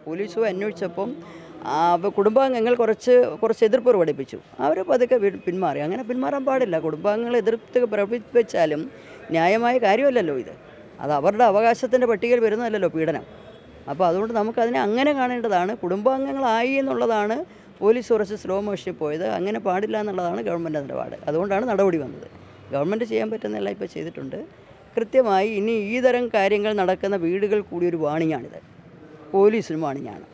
Police അന്വേഷിച്ചപ്പം കുടുംബാംഗങ്ങൾ കുറച്ച് എതിർപ്പ് പ്രകടിപ്പിച്ചു. അവർ പതുക്കെ പിന്മാറി. അങ്ങനെ പിന്മാറാൻ പാടില്ല. കുടുംബാംഗങ്ങൾ എതിർപ്പ് പ്രകടിപ്പിച്ചാലും ന്യായമായ കാര്യമല്ലല്ലോ ഇത്. അത് അവരുടെ അവകാശത്തിൻ്റെ പട്ടികയിൽ വരുന്നതല്ലല്ലോ പീഡനം. അപ്പോൾ അതുകൊണ്ട് നമുക്കതിനെ അങ്ങനെ കാണേണ്ടതാണ്. കുടുംബാംഗങ്ങളായി എന്നുള്ളതാണ് പോലീസ് കുറച്ച് സ്ലോ മോഷനിൽ പോയത്. അങ്ങനെ പാടില്ല എന്നുള്ളതാണ് ഗവൺമെൻറ് നിലപാട്. അതുകൊണ്ടാണ് നടപടി വന്നത്. ഗവൺമെൻറ് ചെയ്യാൻ പറ്റുന്നതെല്ലാം ഇപ്പോൾ ചെയ്തിട്ടുണ്ട്. കൃത്യമായി ഇനി ഈ തരം കാര്യങ്ങൾ നടക്കുന്ന വീടുകൾ കൂടി ഒരു വാണിങ്ങാണിത്. പോലീസിനും വാണിങ്ങാണ്.